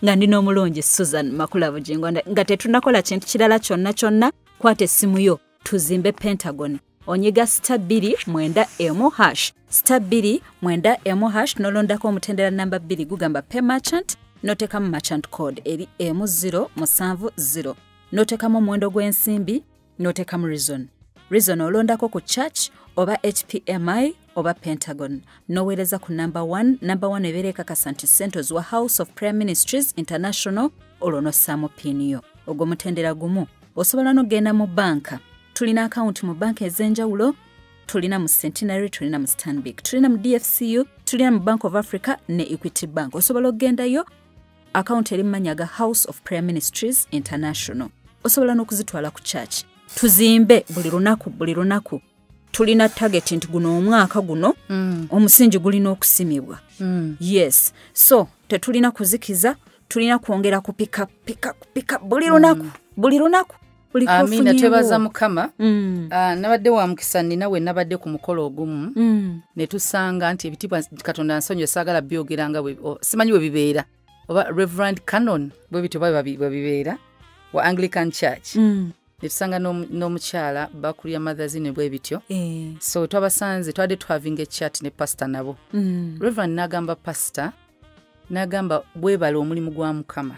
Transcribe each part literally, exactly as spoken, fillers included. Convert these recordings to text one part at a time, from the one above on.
nga ndino omulungi Susan Makula Bugingo nga tetunakola kintu kirala kyonna kyonna. Kwata essimu yo tuzimbe Pentagon. Onyiga star bbiri mwenda emu hash star bbiri mwenda emu hash nolondako omutendera namba bbiri gugamba pay merchant notekamu merchant code eri emu zero musanvu zero notekamu omuwendo gw'ensimbi notekamu reason reason olondako ku church oba H P M I oba Pentagon noweereza ku number one number one ebeera ekakasa nti centers wa House of Prayer Ministries International olwo nossaamu pini yo ogwo mutendera gumu osobola n'ogenda mu banka. Tulina account mu banka ez'enjawulo, tulina mu Centenary, tulina mu Stanbic, tulina mu D F C U, tulina mu Bank of Africa ne Equity Bank. Osobola ogendayo account eri mmanya ga House of Prayer Ministries International. Osobola n'okuzitwala ku church. Tuzimbe buli lunaku buli lunaku. Tulina target nti guno omwaka guno mm. omusingi gulina okusimibwa. Mm. Yes. So, tetulina kuzikiza, tulina kwongera kupika pika pika buli lunaku, mm. buli lunaku. Amina twebaza mukama mm. uh, nabadde wa mukisa nina we nabadde ku mukolo ogumu mm. ne tusanga nti ebitibwa Katonda nsonyo sagala byogeranga we oh, simanyi we bibeera oba Reverend Canon bwe bitibwa babibeera wa Anglican Church mm. ne tusanga n'omukyala bakulya mothers ne bwe bityo eh. So twabasanze twade twavinga chat ne pastor nabo mm. Reverend nagamba pastor nagamba bwebala omulimu gwa mukama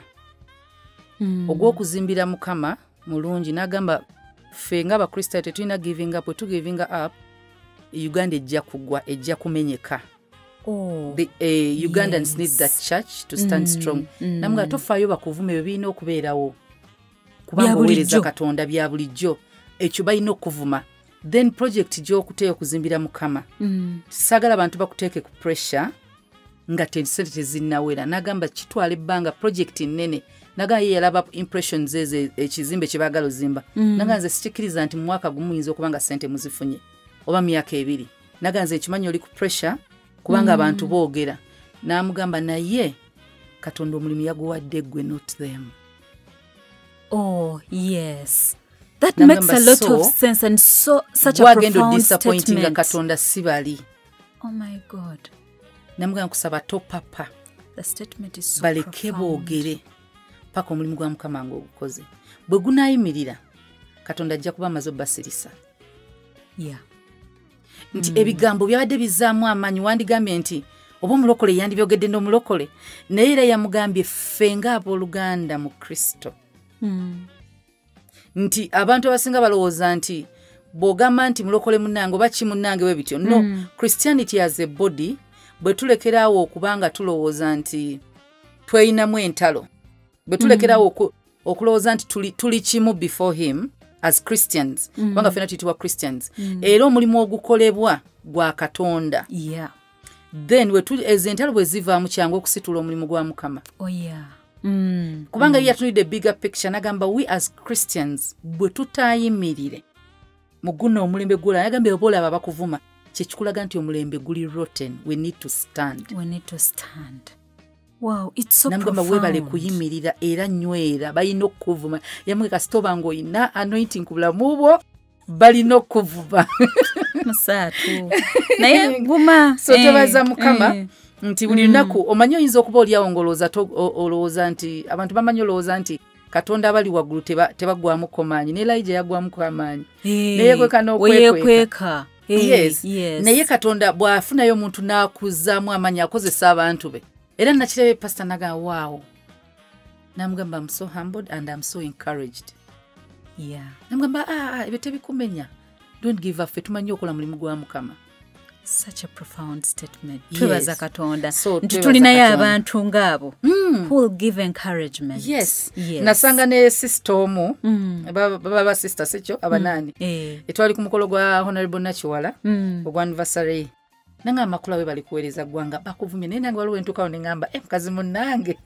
mm. ogw'okuzimbira mukama mulungi nagamba ffe nga abakristaayo tetulina giving up wetu giving up Uganda ejja kugwa ejja kumenyeka. Oh, the uh, Ugandans yes. need that church to stand mm, strong mm. namga tofaayo bakuvume bibina okubeerawo kubanga oweereza Katonda bya bulijjo ekyo balina okuvuma then project gyo okuteeyo okuzimbira mukama mm. sagala abantu bakuteeke ku pressure nga sente tezinnawera nagamba kitwala ebbanga project nnene naga yalaba impressions eze ekizimbe kye bagalo zimba mm. naga nze sikiriza nti mu mwaka gumu yinza okubanga sente muzifunye oba myaka ebiri naga nze ekimanyi oli ku pressure kubanga mm. abantu boogera namugamba naye Katonda omulimu yaguwadde gwe not them. Oh yes, that na makes a lot so, of sense and so such a profound disappointing Katonda sibali. Oh my God. Namugamba kusaba topapa. The statement is so baleke boogere paka omulimu gwa mukama ngo ogukoze bwe gunayimirira Katonda ajja kuba amaze basirisa. Yeah. Nti mm. ebigambo byabadde bizaamu amanyi wandigambye nti oba omulokole yandibyogedde n'omulokole naye era yamugambye ffe nga abooluganda mu Kristo mm. nti abantu abasinga balowooza nti bw'ogamba nti mulokole munnange oba ki munnange we bityo no mm. Christianity as a body bwe tulekeraawo okubanga tulowooza nti tweyinamu entalo bwe tulekeraawo mm. okulowooza nti tuli, tuli kimu before him as Christians mm. kubanga ffena tuyitibwa Christians mm. era omulimu ogukolebwa gwa Katonda yeah. then we tuli ezentalo bwe zivaamu kyangu okusitula omulimu gwa mukama. Oh yeah. Mm. kubanga mm. yatunide bigger picture nagamba we as Christians bwe tutayimirire mu guno omulembe gula yagambye obola aba bakuvuma kyekikulaga nti omulembe guli rotten. We need to stand. We need to stand. Wow, it's so Namgamba profound. Webale kuyimirira era nywera balina okuvuma yamwe kasitoba ngo ina anointing kubula mubo balina okuvuma musatu naye vuma so tebaza mukama eh, nti buli lunaku mm. omanyo yinza okuba oli awongoloza to olowooza nti abantu bamanyo olowooza nti Katonda abali waggulu teba tebagwamu komanyi ne Elijah yagwamu komanyi hey, naye kweka n'okwekweka hey, yes, yes. naye Katonda bw'afunayo omuntu n'akuzaamu amanyi akozesa abantu be era nakirebe pastor naga wow namugamba I'm so humbled and I'm so encouraged. Yeah. Namugamba ah ebyo tebikumenya don't give up fetumanyi okola mulimu gwa mukama. Such a profound statement. Yes. Twebaza Katonda. So, tulina ya abantu ngabo mm. who will give encouragement. Yes. Yes. Nasanga ne sister omu mm. baba baba sister secho abanani. Mm. Eh. Etwali ku mukolo gwa Honorable Nachiwala mm. ogwa anniversary. Nanga amakula we bali kuwereza gwanga bakuvumye naye nange waliwo entuka ne ngamba eh mukazi munnange.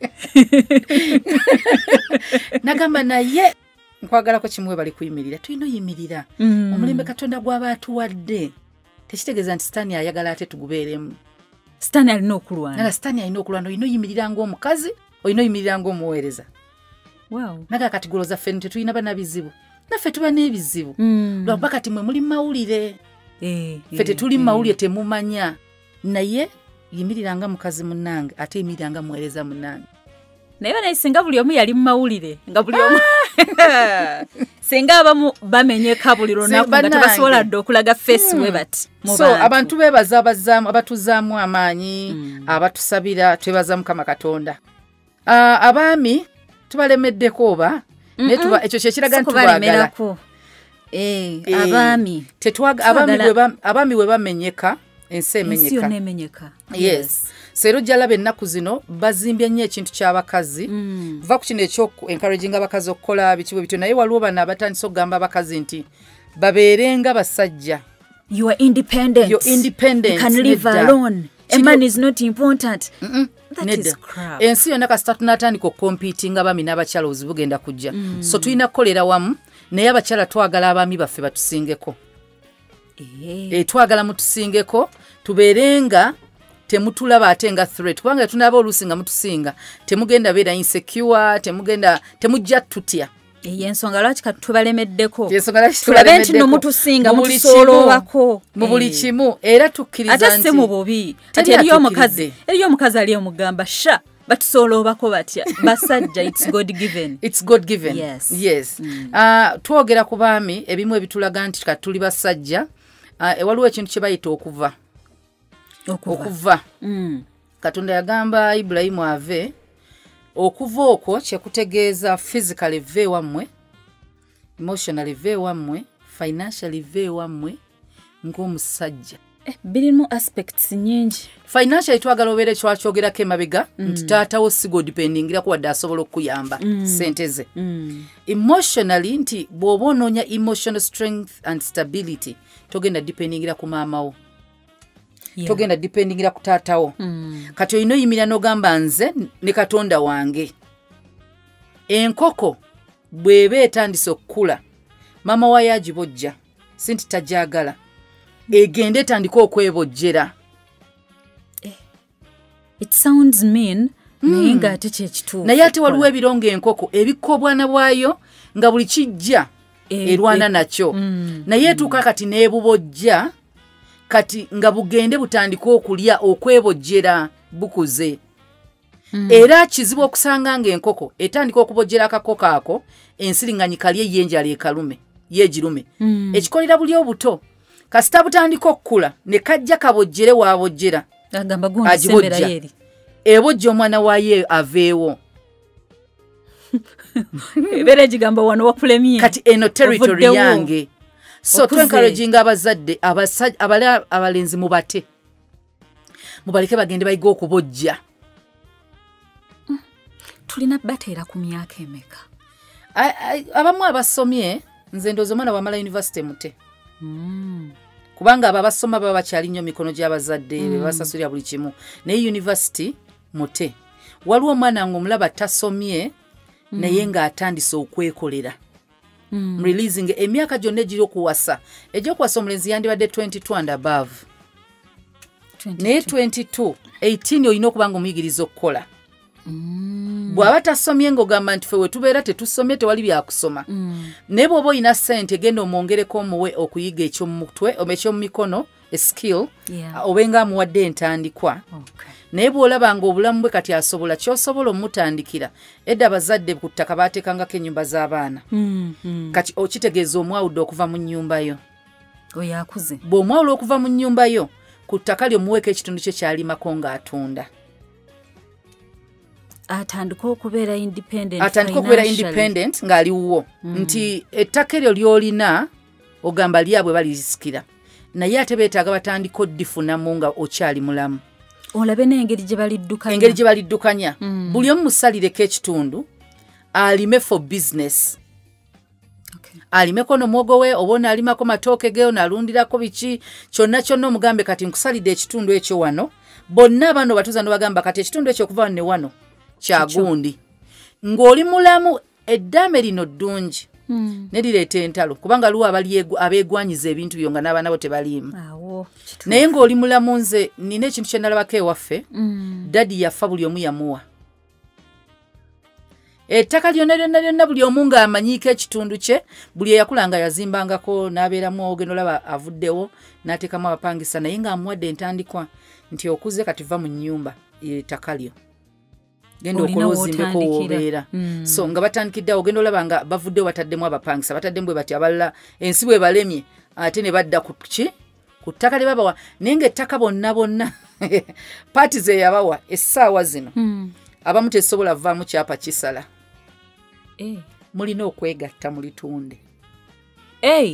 Nagamba naye nkwagala ko kimwe bali kuyimirira tuyino yimirira mm. omulembe Katonda gw'abantu wadde tekitegeeza nti Stani ayagala ate tugubeeremu. Stani alina okulwana. Naga Stani alina okulwana oyino yimirira ng'omukazi oyino yimirira ng'omuweereza. Wow. Naga kati goloza ffenno tetulina bana bizibu naffe tuba n'ebizibu mm. lwaba kati mwe muli mawulire eh, ffe tetuli eh, mawulire eh. temumanya naye yimirira nga mukazi munnange ate yimirira nga muweereza munnange. naye banayisinga buli omu yali mu mawulire nga buli omu singa abamu bamenyeka buli lunaku nga tebasobola dde okulaga face we bati so abantu bebaza abazaamu abatuzaamu amaanyi abatusabira twebaza Mukama Katonda. Abaami tubalemeddeko oba naye ekyo kyekiraga nti tubaagala. abaami abaami we bamenyeka ensi emenyeka. Yes. Sero jalabe ennaku zino bazimbye nnyo ekintu ky'abakazi. Mm. Va ku kino ekyo encouraging abakazi okukola bikiwe bityo naye waliwo bano abatandise okugamba abakazi nti babeerenga basajja. You are independent. You're independent. You can live alone. A man is not important. Mm -mm. That Neda. Is crap. Ensi yonna kasita tunatandika okompiting abaami n'abakyala obuzibu bugenda kujja. Mm. So tulina kukolera wamu naye abakyala twagala abaami baffe batusingeko. Eh. E, twagala mutusingeko tubeerenga temutulaba ate nga threat kubanga tunaba oluusi nga mutusinga temugenda beera insecure temugenda temujja tutya. Yensonga lwaki katubalemeddeko tulabe nti nomutusinga mutusoolobako mu buli kimu era tukkiriza nti ate si mu bubi ati eriyo omukazi eriyo omukazi ali omugamba sha batusoolobako batya basajja it's God given. It's God given. Yes, yes. Mm. Uh, twogera ku baami ebimu ebitulaga nti katuli basajja uh, waliwo ekintu kye bayita okuva okuva, okuva. Mm. Katonda yagamba Ibrahimu ave okuva okwo kyekutegeeza physically ve wammwe emotionally ve wammwe financially ve wammwe ng'omusajja. Eh, birimu aspects nyingi. Financially twagala obeere kyakyogerako emabega mm. nti taatawo sigo dependingira wadde asobola okuyamba mm. sente ze. Mm. Emotionally nti bw'oba onoonya emotional strength and stability togenda dependingira ku maamawo. Yeah. Togenda dependingira ku taatawo. Mm. Kati olina oyimira n'ogamba nze ne Katonda wange. Enkoko bw'eba etandise okukula maama wayo agibojja sinti tajagala egende etandika okwebojjera. Eh. It sounds mean mm. naye nga ate kyekituufu. Naye ate waliwo ebirongo enkoko ebikka obwana bwayo nga buli kijja e, erwana e, nakyo. Mm. Naye etuuka mm. kati n'ebubojja kati nga bugende butandika okulya okwebojjera bukuze. Mm. Era kizibu okusanga nga enkoko etandika okubojjera akakoko ako ensiriŋŋanyi kalye yenjala ekalume yegirume. Mm. Ekikolera buli obuto kasita butandika okukula ne kajja kabojjere waabojjera agamba gundi sembera yeri ebojja omwana waaye aveewo. Ebere gigamba wano wapulemye kati eno territory yange. So twencouraging abazadde abasajja abala abalenzi mubate mubaleke bagende bayiga okubojja. Mm. Tulina bateera ku myaka emeka abamu abasomye nze ndowooza omwana wamala university mute. Mm. Kubanga abo abasoma baba bakyali nnyo mikono gy'abazadde mm. basasulira buli kimu naye university mute. Waliwo omwana ng'omulaba tasomye mm. naye ng'atandise okwekolera. Mm. Releasing emyaka gyonna egiri okuwasa egy'okuwasa omulenzi yandibadde twenty-two and above naye twenty-two eighteen olina okuba nga omuyigiriza okukola. Mm. Bw'aba tasomye ng'ogamba nti ffe we tubeera tetusomye tewali byakusoma. Mm. Naye bw'oba olina ssente genda omwongereko omuwe okuyiga ekyomumutwe oba ekyomumikono eskill yeah. obenga amuwadde entandikwa. Okay. Naye bw'olaba nga obulamu bwe kati asobola kyosobola omutandikira edda abazadde ku ttaka baateekangako ennyumba z'abaana. Mm, mm. Kati okitegeeza omwawudde okuva mu nnyumba yo. Oyo akuze. Bw'omwawula okuva mu nnyumba yo ku ttaka lyomuweeko ekitundu kye kyalimako ng'atunda. Atandika okubeera independent. Atandika okubeera independent ng'ali wuwo. Mm. Nti ettaka eryo ly'olina ogamba lyabwe balisikira. Naye ate beetaaga batandika oddifunamu nga okyali mulamu. Olabe n'engeri gye baliddukanya. Engeri gye baliddukanya. Mm. Buli omu musalireko ekitundu alime for business. Okay. Alimeko n'omwogo we obona alimako matooke ge onalundirako biki kyonna kyonna omugambe kati nkusalidde ekitundu ekyo wano. Bonna bano batuuza ne bagamba kati ekitundu ekyo okuva ne wano kya gundi. Ng'oli mulamu eddaame lino ddungi. Mm. Nedireeta entalo kubanga luwa abeegwanyiza ebintu byo nga n'abaana bo tebaliimu. Awo. Naye ng'oli mulamu nze nina ekintu kye nalabako ewaffe. Mm. Dadi yafa buli omu yamuwa. Ettaka lyonna lyonna lyonna buli omu ng'amanyiiko ekitundu kye buli eyakulanga yazimbangako n'abeeramu ogenda olaba avuddewo n'ateekamu abapangisa naye ng'amuwadde entandikwa nti okuze kati va mu nnyumba ettaka lyo. genda okola ozimbeko w'obeera mm. so nga batandikiddeawo ogenda olaba nga bavuddewo bataddemu abapangisa bataddemu bwe bati abalala ensi bwe balemye ate ne badda ku ki ku ttaka lye babawa naye ng'ettaka bonna bonna paati ze yabawa essaawa zino mm. abamu tesobola vaamu kyapa kisala eh. mulina okwegatta mu litunde hey.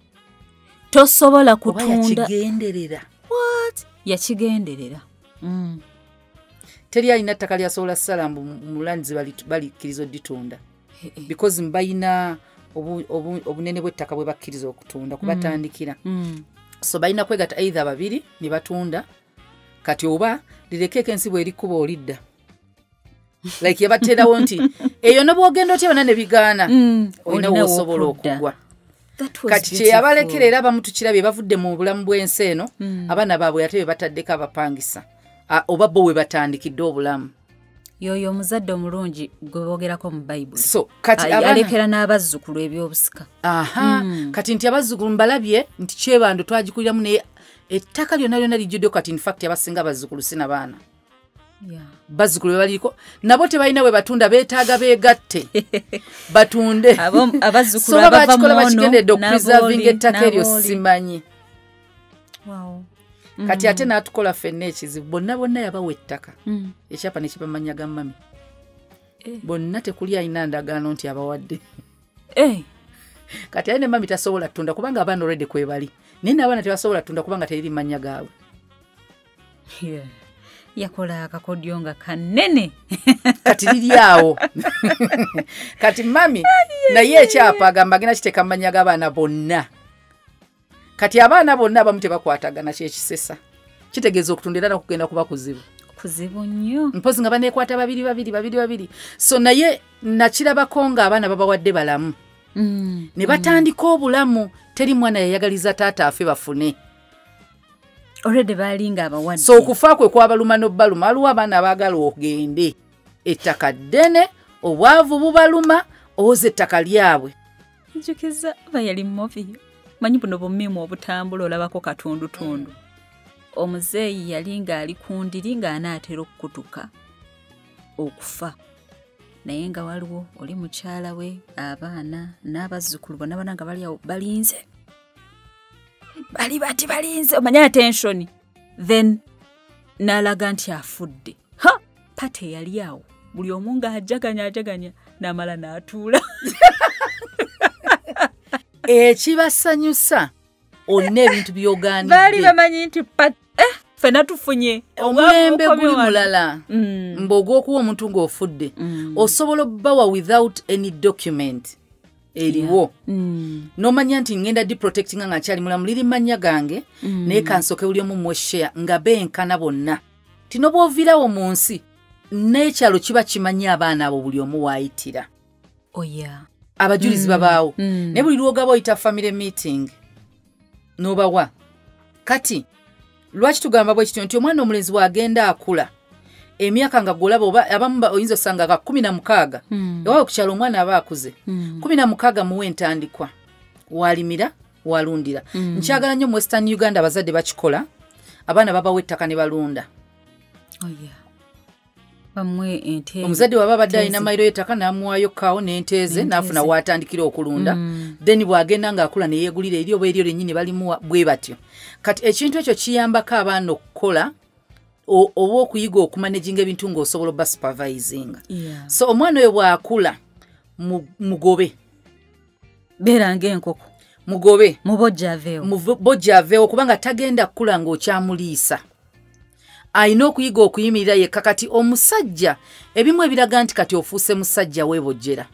tosobola kutunda yakigenderera what yakigenderera mm. teri alina ttaka lyasobola ssala mulanzi balikkiriza odditunda because mbayina obunene bw'ettaka bwe bakkiriza okutunda kubatandikira mm. so balina kwegatta either babiri ne batunda kati oba lirekeeko ensi bw'erikuba olidda like yabateerawo nti eyo ne bw'ogenda otya bana ne bigaana mm. olina w'osobola okugwa kati kyeyabalekera era abamu tukirabye bavudde mu bulamu bw'ensi eno mm. abaana baabwe ate be bataddeko abapangisa oba bo we batandikidde obulamu yoyo omuzadde omulungi gwe boogerako mu bayibuli so kati alekera n'abazzukulu ebyobusika aha mm. kati nti abazzukulu mbalabye nti kyebando twagikuliramu naye ettaka lyonna lyonna lijjuddeo kati infact abasinga abazzukulu sina baana yeah. bazzukulu bebaliko nabo tebalina we batunda beetaaga beegatte batunde abazzukulu so bakikola bakigendedde okupreservinga ettaka eryo simanyi wow. Mm. kati ate n'atukola ffenna ekizibu bonna bonna yabawa ettaka mm. ekyapa ne kibamanya ga mami eh. bonna tekuli alina ndagaano nti abawadde eh. kati ate ne mami tasobola ttunda kubanga abaana olwedde kwebali naye n'abaana tebasobola ttunda kubanga teriri mannya gaabwe yeah. yakola akakodyo nga kanene kati liri awo kati mami naye ekyapa agamba agenda kiteeka mannya g'abaana bonna kati abaana bonna abamu tebakwatagana kyekisesa kitegeeza okutunda era nakugenda kuba kuzibu kuzibu nnyo mpozi nga baneekwata babiri babiri babiri babiri so naye nakirabako ng'abaana babawadde balamu mm. ne batandika obulamu teri mwana yayagaliza taata afe bafune already balinga abawadde so okufa kwe kwabaluma n'obbaluma aliwo abaana abaagala ogende ettaka ddene obwavu bubaluma owoza ettaka lyabwe njukiza bayali mumoviyo manyi buno bumimu obutambula olabako katundutundu omuzeeyi yali ng'ali ku ndiri ng'anaatera okukutuka okufa naye nga waliwo oli mukyala we abaana n'abazzukulu bonna bana nga bali awo balinze bali bati balinze omanya attention then n'alaga nti afudde ha pate yali awo buli omu ng'ajaganya ajaganya n'amala n'atuula ekibasanyusa olina ebintu byogaanidde baali bamanyi nti pat eh fena tufunye omulembe guli mulala mm. mbogw'okuwa omuntu ng'ofudde mm. osobola obbawa without any document eriwo yeah. mm. nomanya nti ngenda di protectinga nga nkyali mulamu liri mannya gange mm. naye kansoke buli omu mweshare nga benkana bonna tino bw'ovirawo mu nsi n'ekyalo kiba kimanyi abaana abo buli omu waayitira oh, yeah. abajulizi mm. babaawo mm. naye buli lwogaba oyita family meeting n'obawa kati lwaki tugamba bwe kityo nti omwana omulenzi bw'agenda akula emyaka nga golaba oba abamu oyinza osanga ga kumi na mukaaga mm. ewawe ku kyalo omwana aba akuze mm. kumi na mukaaga muwe entandikwa walimira walundira mm. nkyagala nnyo mu Western Uganda abazadde bakikola abaana babawa ettaka ne balunda oh, yeah. bamwe ente omuzadde waba badde alina mayiro y'ettaka n'amuwaayo kaawo n'enteeze n'afuna waatandikira okulunda mm. then bw'agenda ng'akula ne yeegulira eri oba eryo lyennyini balimuwa bwe batyo kati ekintu ekyo kiyambako abaana okukola oba okuyiga okumanaginga ebintu ng'osobola obba supervising yeah. so omwana oyo bw'akula mugobe beera ng'enkoko mugobe mubojjaaveewo mubojjaaveewo kubanga tagenda kukula ng'okyamuliisa ayina okuyiga okuyimirira yekka kati omusajja ebimu ebiraga nti kati ofuuse musajja weebojjera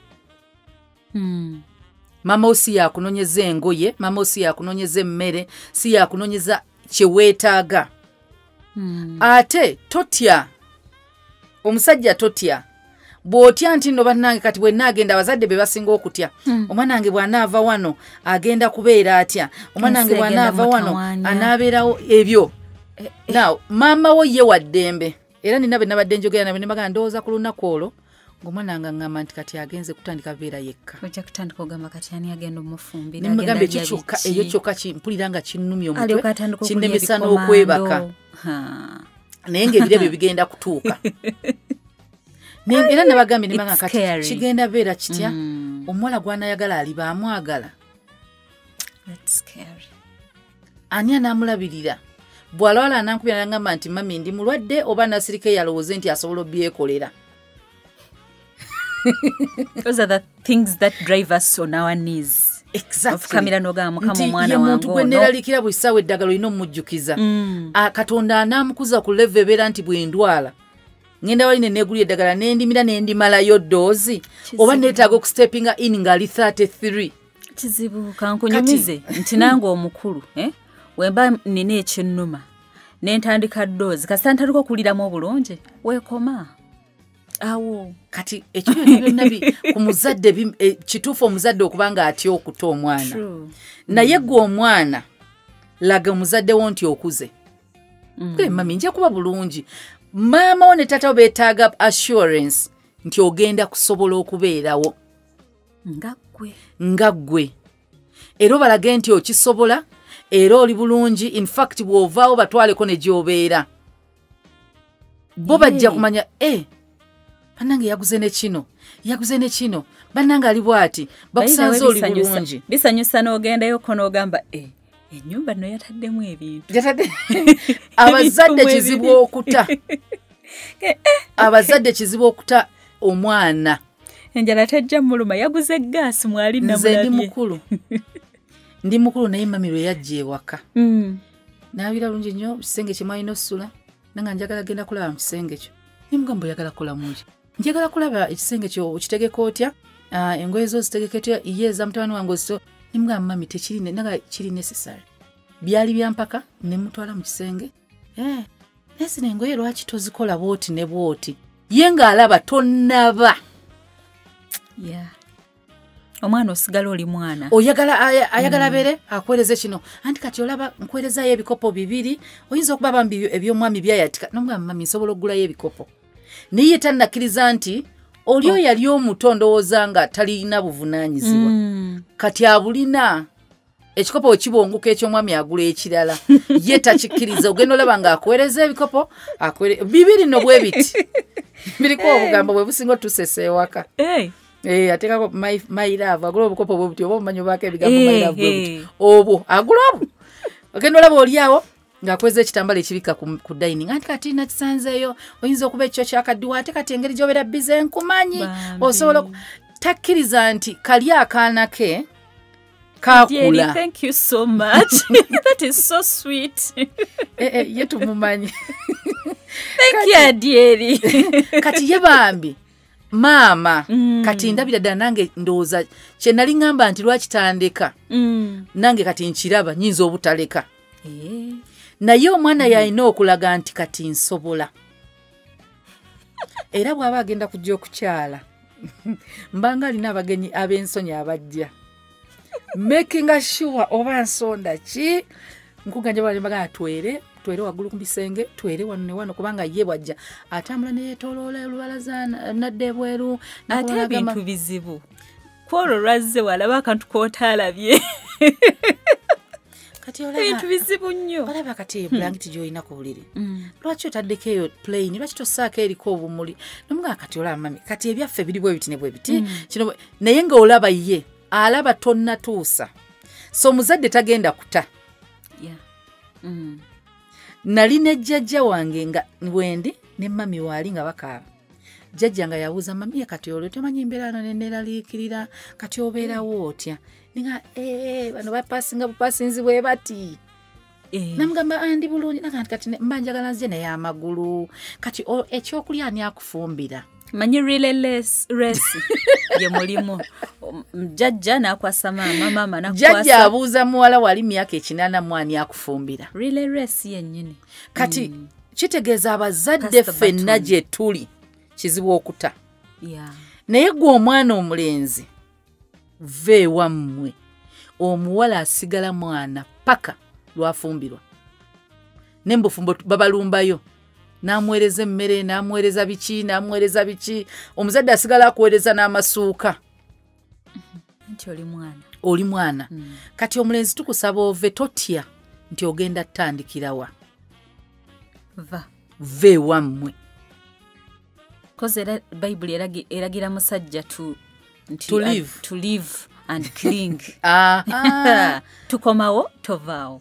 mm. mama osi yakunoonyeza engoye mama osi yakunoonyeza emmere si yakunoonyeza kyeweetaaga mm. ate totya omusajja totya bw'otya nti nno bannange kati bwe naagenda abazadde be basinga okutya mm. omwana wange bw'anaava wano agenda kubeera atya omwana wange bw'anaava wano anaabeerawo ebyo now mama wo ye waddembe era nina bwe nabadde njogera nabe ne bagamba ndowooza ku lunaku olwo ng'omwana nga ngamba nti kati agenze kutandika beera yekka ojja kutandika ogamba kati ani agenda omufumbira ne mugamba ekyo kyokka eyo kyokka mpulira nga kinnumya omutwe kinnemesa n'okwebaka naye ng'ebiro ebyo bigenda kutuuka era nabagambye nemanga kati kigenda beera kitya omuwala gwanayagala ali baamwagala ani anaamulabirira bw'alwala anankubira nagamba nti mami ndi mulwadde oba nasirika yalowooze nti asobola obyekolera. Those are the things that drive us on our knees. Ofukamira n'ogamba mukama omwana wange omuntu gwe neeralikira buli ssaawa eddagala olina omujjukiza katonda anaamukuza ku level ebeera nti bwendwala ngenda wali ne neegulya eddagala n'endimira n'endimalayo ddoozi oba neetaaga okustepinga in ng'ali thirty-three. Kizibu kankunyumize nti nange omukulu wemba nina ekyennuma n'entandika ddoozi kasita ntandika okuliramu obulungi weekoma awo kati ekyo byonna ku muzadde kituufu omuzadde okubanga atya okuta omwana naye gwe omwana laga omuzadde wo nti okuze gwe mami nja kuba bulungi maama wo ne taata wo beetaaga assurance nti ogenda kusobola okubeerawo nga ggwe era obalage nti okisobola era oli bulungi in fact bw'ovaawo batwaleko ne gy'obeera bo bajja kumanya eh bannange yaguze ne kino yaguze ne kino bannange ali bw'ati bakusanze oli bulungi bisanyusa n'ogendayo ko n'ogamba eh ennyumba nno yataddemu ebintu abazadde kizibu okuta abazadde kizibu okuta omwana enjala tejja muluma yaguze gaasi mwali namulabye nze ndi mukulu ndi mukulu naye mami lwe yajja ewaka naabira bulungi nnyo kisenge kye mwalina osusula nanga njagala genda kulaba mu kisenge kyo nimugamba oyagala kulamuki njagala kulaba ekisenge kyo okitegeka otya engoye zo zitegeke otya iyeeza mutabani wange ozito nimugamba mami tekirine nanga kiri necessary byali byampaka ne mutwala mu kisenge eh esi nengoye lwaki tozikola bwoti ne bwoti ye ng'alaba tonnaba yeah omwana osigala oli mwana oyagala ayagala bere akwereze kino anti kati olaba nkwerezayo ebikopo bibiri oyinza okuba bambi ebyomwami byayatika nomugamba mami nsobola okugulayo ebikopo naye tannakkiriza nti oli oyo yali omuto ndowooza nga talina buvunaanyizibwa kati abulina ekikopo ekibonguka ekyomwami agula ekirala ye takikkiriza ogenda olaba nga akwereza ebikopo bibiri no bwe biti biriko obugambo bwe businga otusesa ewaka Eh atekako my my love agula obukopo bwe buti oba omanyo bake ebigambo my love bwe buti obwo agula obwo ogenda olaba oliawo ng'akweza ekitambala ekibika ku dining anti kati nakisanzeeyo oyinza okuba ekyo kyakaddiwa ate kati engeri gy'obeera bize nkumanyi osobola takkiriza nti kali akaana ke kakula. Thank you so much. That is so sweet. eh eh yetu mumanyi. Thank you Adieri. Kati ye bambi mama mm. kati ndabira ddala nange ndowooza kye nali ngamba nti lwakitandika mm. nange kati nkiraba nyinza obutaleka eh. naye omwana mm. yalina okulaga nti kati nsobola era bw'aba agenda kujja okukyala mbanga alina abagenyi ab'ensonyi abajja making sure oba nsonda ki nkuganja bali mbaga atwere twere waggulu ku bisenge twere wano ne wano kubanga ye bwajja atambula ne yetooloola olubalaza nadde bweru ate ebintu bizibu kwolwo lwazze walaba akantu k'otaalabye kati olaba ebintu bizibu nnyo olaba kati blanketi gy'olina ku buliri lwaki otaddeko eyo plain lwaki tossaako eriko obumuli nomugaa kati olaba mami kati ebyaffe biri bwe biti ne bwe biti kino naye ng'olaba ye alaba tonnatuusa so omuzadde tagenda kuta yeah. mm. nali ne jjajja wange nga wendi ne mami waali nga bakaaba jjajja nga yabuuza mami kati olwo temanyi mbeera no neneraliikirira kati obeerawo otya ninga ee bano bapasinga bupasinzi bwe bati eh. namugamba andi bulungi nakati kati mba njagala nzije naye amagulu kati ekyokulya ani akufumbira manyi relay race ye mulimu jjajja n'akwasa maama maama n'akwasa jjajja abuuza muwala wali myaka ekinaana mwani akufumbira relay race yennyini kati mm. kitegeeza abazadde ffenna gye tuli kizibu okuta yeah. naye gwe omwana omulenzi ve wammwe omuwala asigala mwana paka lwafumbirwa nembufumbo babalumbayo namwereza emmere namwereza biki namwereza biki omuzadde asigala akuweereza n'amasuuka nti oli mwana oli mwana mm. kati omulenzi tukusaba ove totya nti ogenda ttandikirawa va ve wammwe koze era Bible eragi eragira musajja tu nti To live. uh, to live and cling. Aha. Tukomawo tovaawo.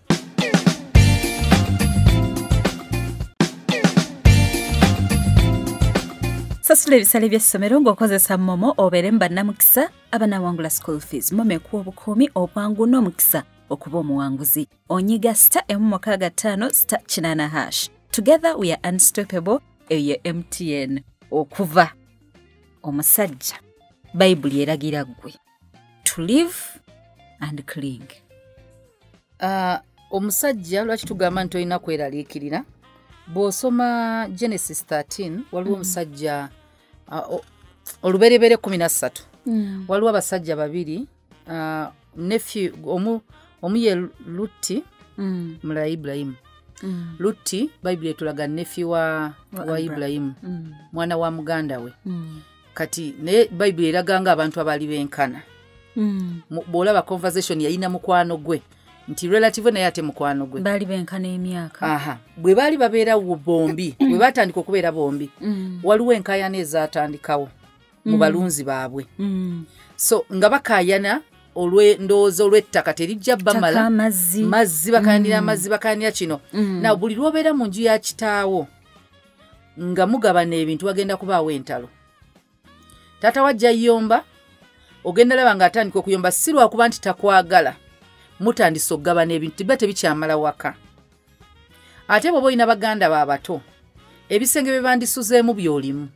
Sasula ebisale by'essomero ng'okozesa Momo obeere mu bannamukisa abanawangula school fees. Momo ekuwa obukuumi obwangu n'omukisa okuba omuwanguzi. Onyiga star emu mukaaga ttaano star kinaana hash. Together we are unstoppable. Eyo M T N. Okuva omusajja Bayibuli eragira ggwe to live and cling. Uh, omusajja lwaki tugamba nti olina kweraliikirira bw'osoma Genesis thirteen waliwo omusajja mm. uh, olubereberye kumi na ssatu mm. waliwo abasajja babiri uh, nephew omu, omu ye Lutti mm. mulala Ibulayimu mm. Lutti Bayibuli etulaga nephew wa, wa, wa Ibulayimu mm. mwana wa muganda we mm. kati naye Bayibuli eraganga abantu abali benkana mm. bw'olaba conversation yalina mukwano gwe nti relative naye ate mukwano gwe bali benkana emyaka. Aha, bwe bali babeera bombi bwe batandika okubeera bombi mm. waliwo enkayana ezaatandikawo mu mm. balunzi baabwe mm. so nga bakayana olw'endowooza olw'ettaka terijja bamala mazzi mazzi bakayanira amazzi mm. bakayanira kino mm. na buli lwobeera mu nju ya kitaawo nga mugabana ebintu wagenda kubaawo entalo. Taata wajja yomba ogenda laba ng'atandika okuyomba si lwakuba nti takwagala mutandise okugabana ebintu tiba tebikyamala waka. Ate bw'oba olina baganda baabato ebisenge bye bandisuzeemu byolimu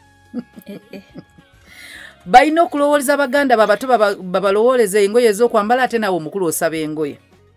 balina okulowooleza baganda baabato babalowooleza engoye ez'okwambala ate naawe omukulu osaba engoye.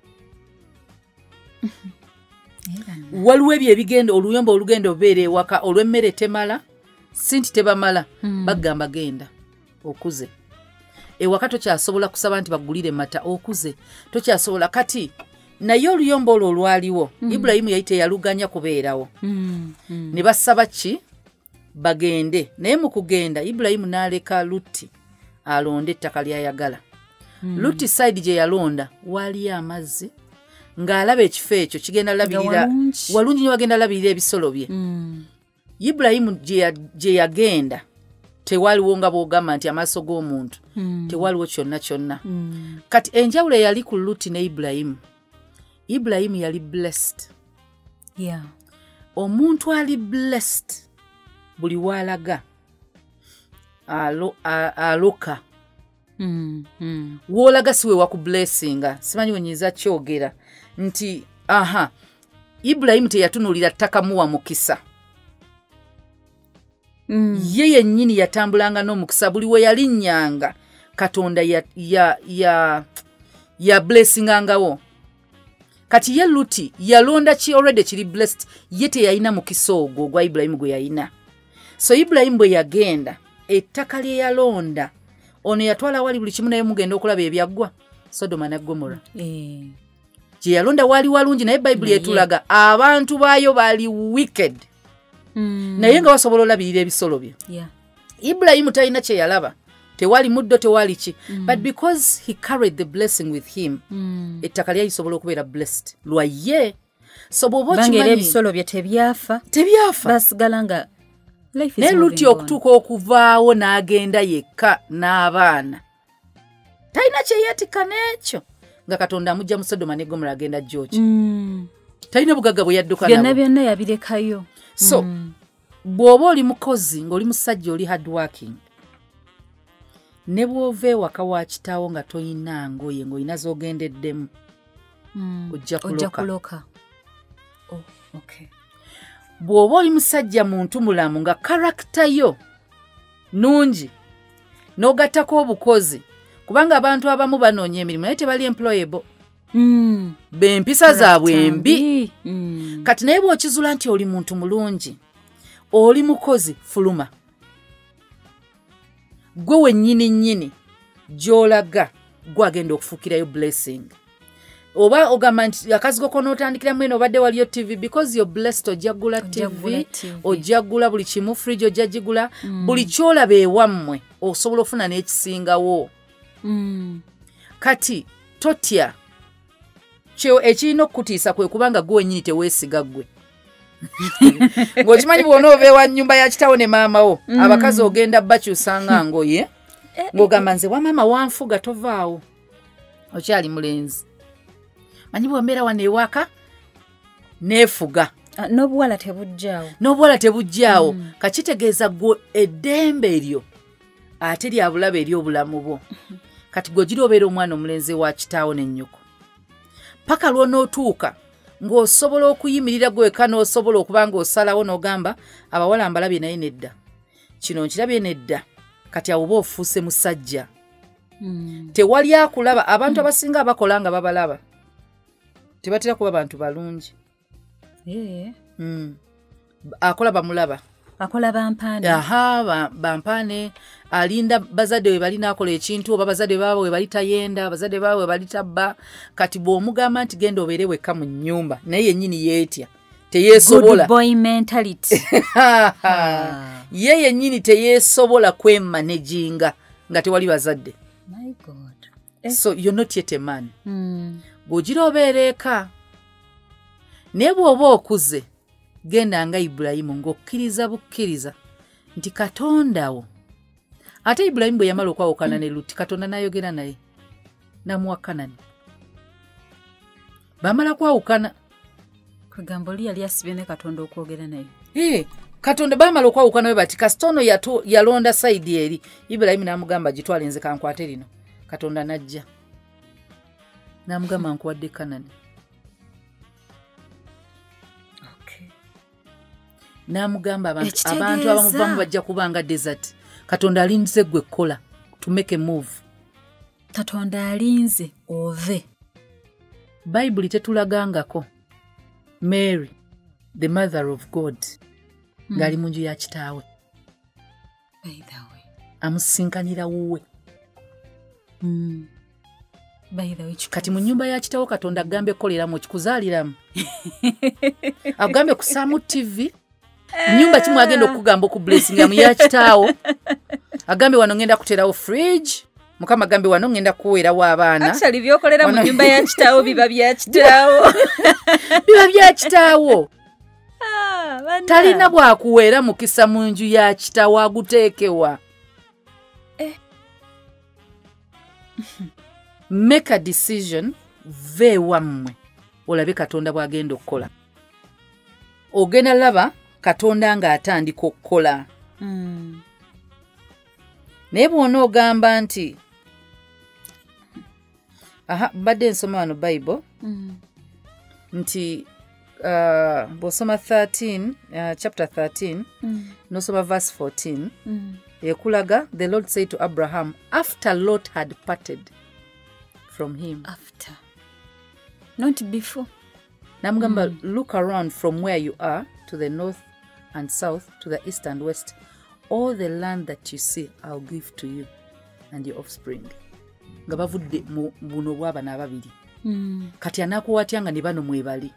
Waliwo ebyo ebigenda oluyomba olugenda obeera ewaka olw'emmere temala sinti tebamala hmm. bagamba genda okuze ewaka tokyasobola kusaba nti bagulire mata okuze tokyasobola kati naye oluyomba olwo olwaliwo mm. Ibulayimu yali teyaluganya kubeerawo mm. mm. ne basaba ki bagende naye mu kugenda Ibulayimu n'aleka Lutti alonde ettaka lyayagala mm. Lutti side gye yalonda waliyo amazzi ng'alaba ekifo ekyo kigenda labirira walungi nnyo wagenda labirira ebisolo bye mm. Ibulayimu gye yagenda tewaliwo nga bw'ogamba nti amaaso g'omuntu mm. tewaliwo kyonna kyonna mm. kati enjawulo yali ku Lutti ne Ibulayimu. Ibulayimu yali blessed yeah. omuntu ali blessed buli walaga alo, aloka mm. mm. wolaga siwe waku blessinga simanyi wenyiza kyogera nti aha Ibulayimu teyatunulira ttaka muwa mukisa Mm. ye yennyini yatambulanga n'omukisa buli we yalinnyanga Katonda ya ya ya, ya blessingangawo. Kati ye Lutti yalonda ki already kiri blessed ye teyalina mukisa ogwo gwa Ibulayimu gwe yalina. So Ibulayimu bwe yagenda ettaka lye yalonda ono yatwala wali buli kimu naye mugenda okulaba ebyaggwa Sodoma ne Gomora eh. gye yalonda wali walungi naye Bayibuli etulaga yeah. abantu baayo bali wicked Mm. naye nga wasobola olabirira ebisolo bye yeah. Ibulayimu talina kye yalaba tewali muddo tewali ki mm. but because he carried the blessing with him mm. ettaka lyayisobola okubeera blessed lwa ye so bw'oba okimanyi ebisolo bye tebyafa tebyafa basigala nga life is ne Lutti okutuuka okuvaawo n'agenda yekka n'abaana talina kye yeetikka n'ekyo nga Katonda amugya mu Sodoma ne Gomora agenda George mm. talina bugagga bwe yadduka nabo byonna byonna yabirekayo. So, mm. bw'oba oli mukozi ng'oli musajja oli hard working ne bw'ova ewaka wa kitaawo nga toyina ngoye ng'olina z'ogendeddemu mm. ojja kuloka. Oh, okay. Bw'oba oli musajja muntu mulamu nga karakita yo nungi n'ogattako obukozi kubanga abantu abamu banoonya emirimu naye tebali employable Mm. bempisa zaabwe mbi mm. kati naye bw'okizula nti oli muntu mulungi oli mukozi fuluma gwe wennyini nnyini gy'olaga gwagenda okufuukirayo blessing oba ogamba nti akazigo konootandikiramu eno obadde waliyo T V because you're blessed ojja gula T V ojja gula buli kimu fridge ojja gigula mm. buli kyolaba ewammwe osobola ofuna n'ekisingawo mm. kati totya kyo ekirina okutiisa kwe kubanga gwe wennyini teweesiga gwe ng'okimanyi bw'ona ova ewa nnyumba ya kitaawo ne maama wo mm. abakazi ogenda bakyusanga ngoye ng'ogamba nze wa maama wanfuga tovaawo okyali mulenzi manyi bw'ombeera wano ewaka neefuga uh, n'obuwala tebujjaawo n'obuwala tebujjaawo mm. kakitegeeza gwe eddembe eryo ate lya bulabe eri obulamu bwo kati gwe obeera omwana omulenzi wa kitaawo n'ennyoko paka lw'onootuuka ng'osobola okuyimirira gweka n'osobola okuba ng'osalawo n'ogamba abawala mbalabye naye nedda kino nkirabye nedda kati awo oba ofuuse musajja mm. tewali akulaba abantu mm. abasinga abakola nga babalaba tebatera kuba bantu balungi yeah. mm. akola bamulaba akola bampaane aha bampaane alinda bazadde we balina akola ekintu oba bazadde baabwe we bali tayenda bazadde baabwe we bali tabba kati bw'omugamba nti genda obeere wekka mu nnyumba naye yennyini yeetya teyeesobola good boy mentality ye yennyini teyeesobola kwemmanejinga nga tewali bazadde my god eh. So you're not yet a man mm. bw'ogira obeera eka naye bw'oba okuze genda nga Ibulayimu ng'okkiriza bukkiriza nti Katondawo ate Ibulayimu bwe yamala okwawukana ne Lutti Katonda n'ayogera naye namuwa Kanani bamala kwawukana kwegambo li yali asibye ne Katonda okwogera naye eh Katonda bamala okwawukana we bati kasitono yalonda sayidi eri Ibulayimu n'amugamba gitwale nze kankwate lino Katonda najja n'amugamba nkuwadde Kanani n'amugamba abantu abantu abamuvamu bajja kubanga desert Katonda alinze gwe kola to make a move Katonda alinze ove Bible tetulagangako Mary the mother of God mm. ngali munju ya kitaawe by the way amusinkanira wuwe mm. by the way kati mu nyumba ya kitaawo Katonda agambe kolera mu kikuzaaliramu agambe kusaamu T V nyumba kimu agenda okugamba ku blessing ya ya kitaawo agambe wano ngenda kuterawo fridge mukama agambe wano ngenda kuwera wa abaana actually byokolera mu nyumba ya kitaawo biba bya kitaawo biba bya kitaawo ah talina bwa kuwera mukisa mu nju ya kitaawo aguteekewa eh make a decision ve wamwe olabe Katonda bwagenda okukola ogenda laba Katonda nga atandika okukola mm. naye bw'ona ogamba nti aha badde nsoma wano Bible mm. nti uh, bw'osoma thirteen uh, chapter thirteen mm. n'osoma verse fourteen mm. ekulaga the Lord said to Abraham after Lot had parted from him after not before namugamba mm. look around from where you are to the north and south, to the east and west. All the land that you see, I'll give to you and your offspring. Nga bavudde mu buno bw'abaana ababiri. Mm. Kati anaakuwatyanga ne bano mwebali.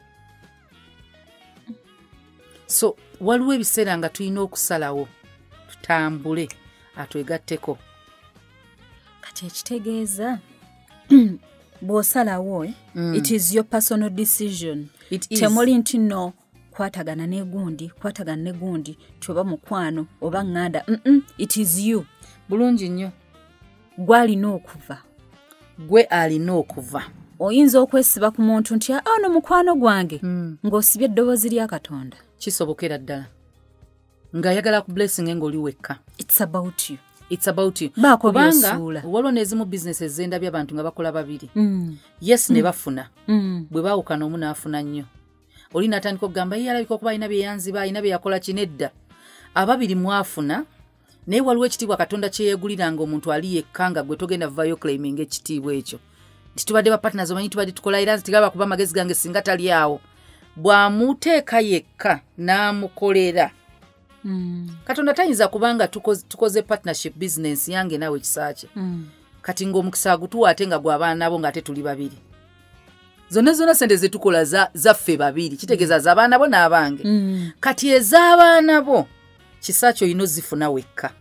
So, waliwo ebiseera nga tulina okusalawo. Tutambule, atwegatteko. Kati ekitegeeza bw'osalawo, mm. it is your personal decision. It is. Temuli nti no. Kwatagana ne gundi kwatagana ne gundi kyoba mukwano oba nganda mm -mm, it is you bulungi nnyo gwalina okuva gwe alina okuva oyinza okwesiba ku muntu nti ano mukwano gwange mm. ng'osibye eddoboozi lya Katonda kisobokera ddala ng'ayagala ku blessing ng'oli wekka it's about you it's about you kubanga waliwo n'ezimu business ez'endabya abantu nga bakola babiri mm. yes mm. ne bafuna mm. bwe baawukana omu n'afuna nnyo oli natandika okugamba ye alabika okuba alina bye yanziba alina bye yakola kinedda ababiri mwafuna naye waliwo ekitiibwa Katonda kye yeeguliranga omuntu ali yekka nga gwe togenda vayo claiming ekitiibwa ekyo nti tubadde ba partners omanyi tubadde tukola era nti gaba kuba amagezi gange singa tali awo bw'amuteeka yekka n'amukolera mm. Katonda tayinza kubanga tukoze, tukoze partnership business yange nawe kisaache mm. kati ng'omukisa gutuwa ate nga gw'abaana nabo ng'ate tuli babiri zonna zonna sente zetukola za zaffe babiri kitegeeza z'abaana bo n'abange mm. kati ez'abaana bo kisaacho ino zifuna wekka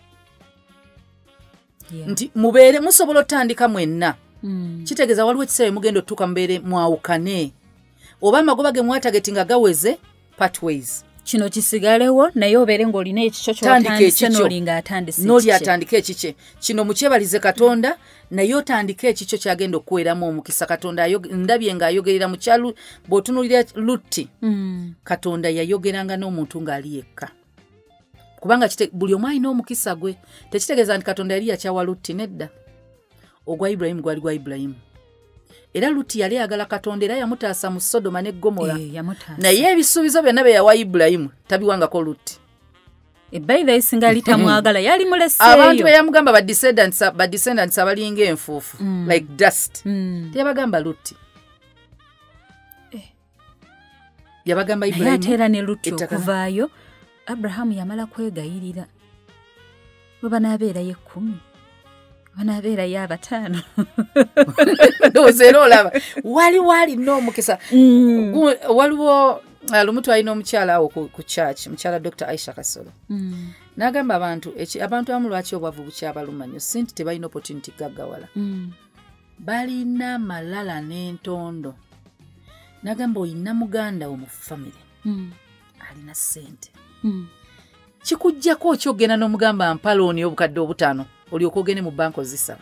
yeah. nti mubeere musobola otandika mwenna mm. kitegeeza waliwo ekiseera mugenda otuuka mubeere mwawukane oba amagoba ge mwatagetinga gaweze pathways. Kino kisigalewo naye obeere ng'olina ekikyo ky'otandise n'oli ng'atandise ekikye. N'oli atandika ekikye. Kino mukyebalize Katonda naye otandika ekikyo kyagenda okuweramu omukisa. Katonda ndabye ng'ayogerera mu kyalu bw'otunuulira Lutti. Mm. Katonda yayogeranga n'omuntu ng'ali yekka. Kubanga buli omu alina omukisa gwe. Tekitegeeza nti Katonda yali yakyawa Lutti nedda. Ogwa Ibrahim gwali gwa Ibrahim. Era Lutti yali agala Katonda era yamutaasa mu Sodoma ne Gomora. E, naye ebisuubizo byonna bye yawa Ibrahim tabiwangako Lutti. Ebbaira isinga litamwagala yali muleseeyo. Abantu be yamugamba ba descendants ba descendants abalinga enfuufu mm. like dust. Mm. Teyabagamba Lutti. Eh. Yabagamba Ibrahim. Yatera ne Lutti okuvaayo. Abraham yamala kwegayirira. Bwe banaabeera yekkumi. Banaabeera y'abataano. Ndozeera olaba. Wali wali n'omukisa. Mm. Waliwo lumu twalina omukyala awo ku church, mukyala Doctor Aisha Kasolo. Mm. N'agamba abantu, abantu abamu lwaki obwavu bukyabaluma nnyo, sinti tebalina opportunity gaggawala. Mm. Balina malala n'entondo. N'agamba oyina muganda wo mu family. Mm. Alina ssente. Mm. Kikujjako okyogenda n'omugamba mpalooni obukadde obutaano olyoka ogende mu banka ozisaba.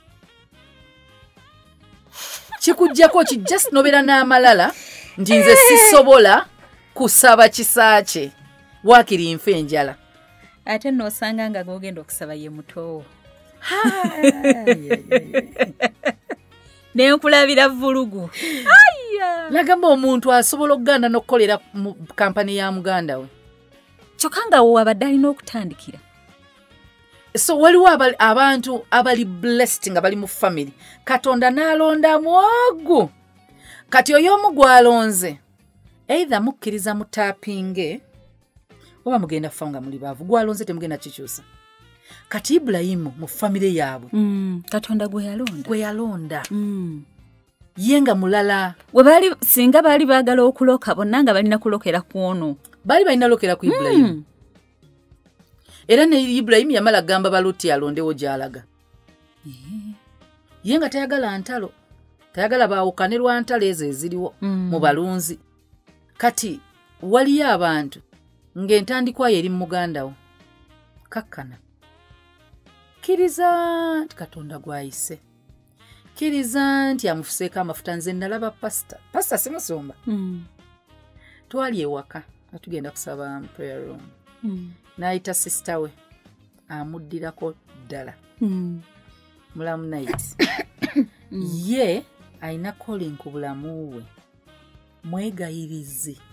Kikujjako ki just nobeera n'amalala nti nze sisobola kusaba kisaakye waakiri nfe enjala. Ate n'osanga nga g'ogenda okusaba ye mutoowo. N'enkulabira vulugu. Nagamba omuntu asobola okuganda n'okukolera mu kampani ya muganda we. Kyokka nga wo abadde alina okutandikira. So waliwo abantu abali blessed nga bali mu family. Katonda n'alonda mwogu. Kati oyo omu gwalonze. Either mukkiriza mutaapinge oba mugenda kufa nga muli baavu. Gwalonze temugenda kikyusa. Kati Ibrahimu mu family yaabwe. Mm, Katonda gwe yalonda. Gwe yalonda. Mm. Yenga mulala. We bali singa bali baagala okuloka bonna nga balina kulokera ku ono. Bali balina lokera ku Ibrahimu. Mm. Era ne Ibrahimu yamala gamba ba Lutti alondewo gy'alaga. Yeah. Yenga tayagala ntalo. Tayagala baawukane lwa ntalo ezo eziriwo mm. mu balunzi. Kati waliyo abantu ng'entandikwa yeri muganda wo. Kakkana. Kiriza nti Katonda gwayise. Kiriza nti amufuseeko amafuta nze nalaba pastor. Pastor simusumba. Mm. Twali ewaka atugenda kusaba mu prayer room. Mm. N'ayita sister we amuddirako ddala. Mm. Mulamu night. mm. Ye ayina calling ku bulamu we. Mwegayirize.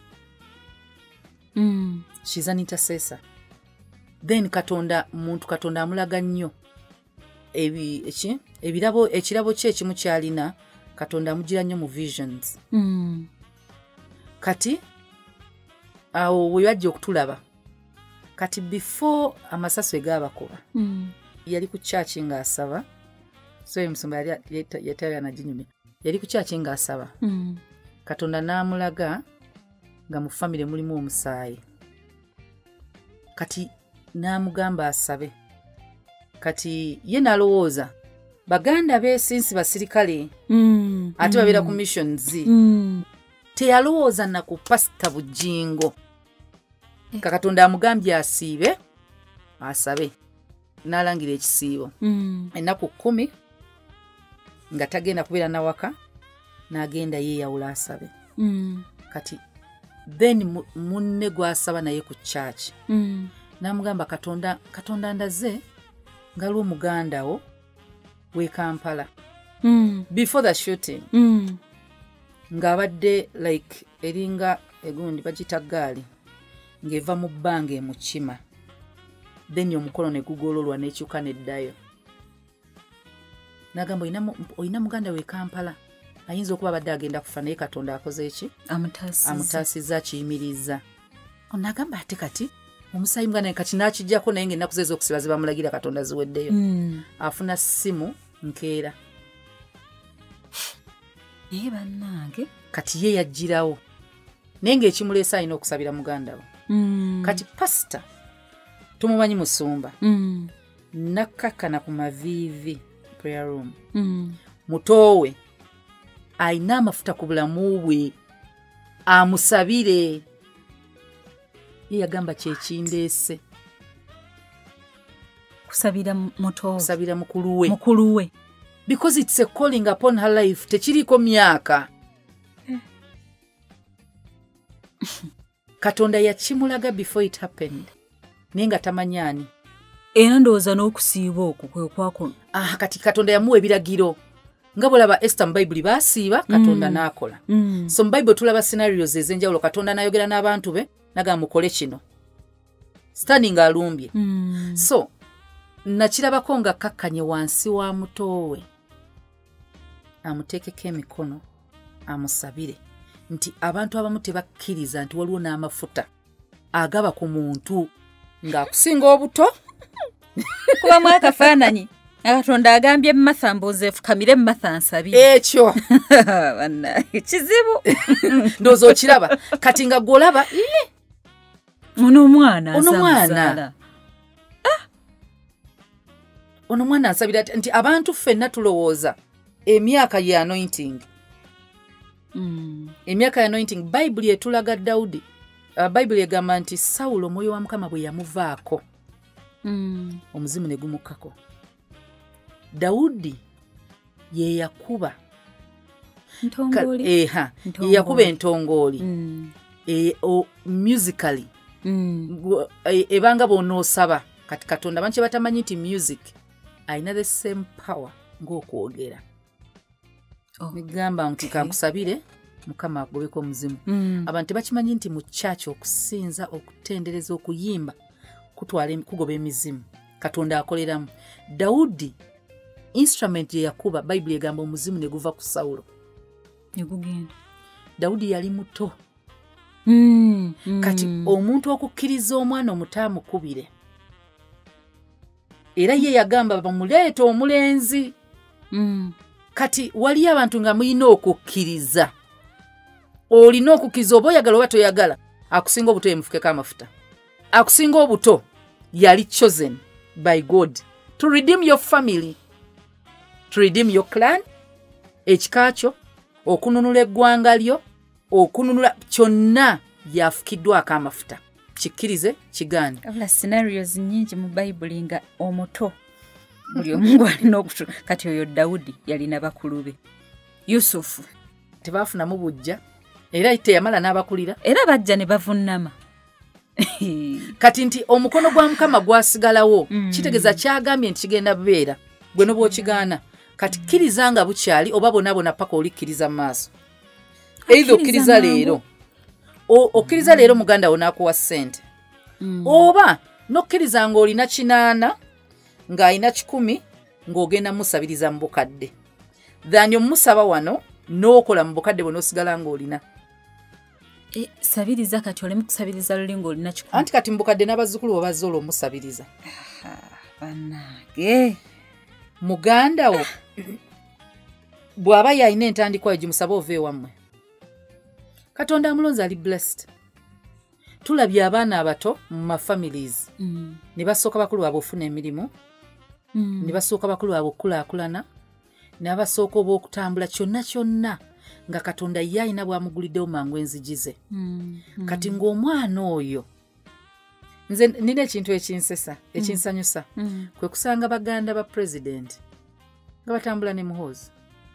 Mm. She's an intercessor. Then Katonda muntu Katonda amulaga nnyo. Ebi echi ebirabo ekirabo kye ekimu kyalina Katonda amugira nnyo mu visions. Mm. Kati awo we yajja okutulaba. Kati before amasaso egabakuba. Mm. Yali ku church nga asaba. So emusumba yali yetaya na jinyumi. Yali ku church nga asaba. Mm. Katonda n'amulaga nga mu family mulimu omusaayi. Kati n'amugamba asabe. Kati ye nalowooza baganda be sinsi basirikale. Mm. Ate babeera ku missions. Mm. Teyalowooza na ku pastor Bujingo. Katonda amugambye asiibe asabe. N'alangira ekisiibo. Mm. Ennaku kkumi nga tagenda kubeera nawaka n'agenda yeeyawula asabe. Mm. Kati then munne gwasaba naye ku church. Mm. N'amugamba Katonda Katonda ndaze ngaliwo muganda wo we Kampala. Mm. Before the shooting. Mm. Ng'abadde like eringa egundi bagita gaali ng'eva mu bbanga emukima. Then omukono ne gugololwa n'ekyuka n'eddayo. N'agamba oyina muganda we Kampala. Ayinza okuba abadde agenda kufa naye Katonda akoze eki? Amutaasiza. Amutaasiza akiyimiriza. N'agamba ate kati omusaayi muganda kati n'akijjako naye ng'ennaku ze ez'okusiba ze bamulagira Katonda ziweddeyo. Mm. Afuna ssimu nkeera. Naye bannange. Kati ye yajjirawo. Naye ng'ekimuleesa alina okusabira muganda we. Mm. Kati pastor tumumanyi musumba. Mm. Nakkakkana ku maviivi prayer room. Mm. Mutoowe ayina amafuta ku bulamu bwe amusabire. ye yagamba kyekindeese kusabira muto kusabira mukuluwe mukuluwe because it's a calling upon her life tekiriko myaka Katonda yakimulaga before it happened nenga tamanyani era ndowooza n'okusiiba okwo kwe kwako ah kati Katonda yamuwa ebiragiro nga bulaba Esther mu Bible basiiba Katonda mm. n'akola mm. so mu Bible tulaba scenarios ezenjawulo Katonda n'ayogera n'abantu be naga mukole kino standing alumbye mm. so nakirabako nga kakkanye wansi wa mutowe amuteekeko emikono amusabire nti abantu abamu tebakkiriza nti waliwo n'amafuta agaba ku muntu ng'akusinga obuto kuba mwakafaananyi Katonda agambye Martha mbozeefu kamire Martha nsabire ekyo banna kizibu ndowooza okiraba kati nga gwolaba ono omwana ono mwana ono mwana ansabira nti abantu ffenna tulowooza emyaka ya anointing mm. emyaka ya anointing Bible etulaga Daudi uh, Bible egamba nti Saulo omwoyo wa Mukama bwe yamuvaako mm. omuzimu ne gumukkako Daudi ye yakuba ntongoli eha ye yakuba entongooli mm. e, o, musically mm. e, ebanga bonoosaba kati Katonda banche batamanyi nti music ayina the same power ng'okwogera oh. nigamba nti okay. kankusabire Mukama agobeko omuzimu mm. abantu tebakimanyi nti mu church okusinza okutendereza okuyimba kutwala kugoba emizimu Katonda akoleramu Daudi instrument ye yakuba Bible egamba omuzimu ne guva ku Saulo negugenda Daudi yali muto mm. mm. kati omuntu okukkiriza omwana omutaamu kubire era ye yagamba bamuleeta omulenzi mm. kati wali abantu nga muyina okukkiriza olina okukkiriza oba oyagala oba toyagala akusinga obuto yemufukeko amafuta akusinga obuto yali chosen by God to redeem your family to redeem your clan ekikakyo okununula eggwanga lyo okununula kyonna yafukiddwako amafuta kikkirize kigane abula scenarios nyingi mu Bible nga omuto buli omu alina okutu kati oyo Daudi yalina bakulube Yusufu tebafunamu bujja era ite yamala n'abakulira era bajja ne bavunnama kati nti omukono gwa Mukama gwasigalawo mm. kitegeza kyagambye nti kigenda bubeera gwe no bw'okigaana kati kkiriza bukyali oba bonabona paka olikkiriza mu maaso either okkiriza leero okkiriza leero muganda wo n'akuwa ssente mm. oba nokkiriza ng'olina kinaana ng'alina kikumi ng'ogenda musabiriza mu bukadde dhani omusaba wano n'okola mu bukadde bwe n'osigala ng'olina e, sabiriza kati olemu kusabiriza luli ng'olina kikumi anti kati mu bukadde n'abazzukulu babazza olw'omusabiriza bannange muganda wo bw'aba yalina entandikwa gimusaba ova ewammwe Katonda amulonzi ali blessed tulabye abaana abato mu mafamilies mm. ne basooka bakulu baabwe ofuna emirimu mm. ne basooka bakulu baabwe okukulaakulana ne basooka oba okutambula kyonna kyonna nga Katonda ye alina bw'amuguliddewo mangu enzigi ze mm. mm. kati ng'omwana oyo nze nina ekintu ekinsesa ekinsanyusa mm. mm. kwe kusanga baganda ba president nga batambula ne muhoozi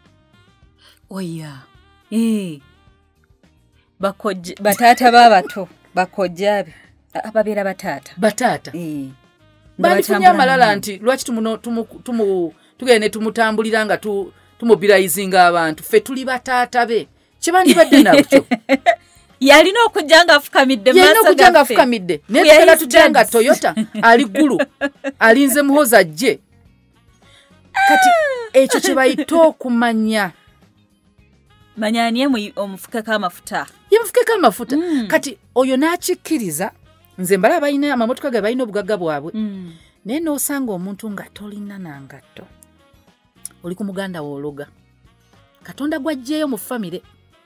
oya eh bakoje batata babato bakojabe ababeera batata batata eh balifunye amalala nti lwaki tumuno tumu, tumu tugende tumutambulira nga tu tumobirayizinga abantu ffe tuli batata be kibandibadde nakyo yalina okujanga afukamidde maaso yalina okujanga afukamidde netugenda tujanga Toyota ali ggulu alinze muhoozi ajje kati ekyo kye bayita okumanya manyani yemu omufukeko amafuta yemufukeko amafuta mm. kati oyo n'akikkiriza nze mbala balina amamotoka ge balina obugagga bwabwe mm. naye n'osanga omuntu nga tolina nangatto oli ku muganda woologa Katonda gwajjeeyo mu famire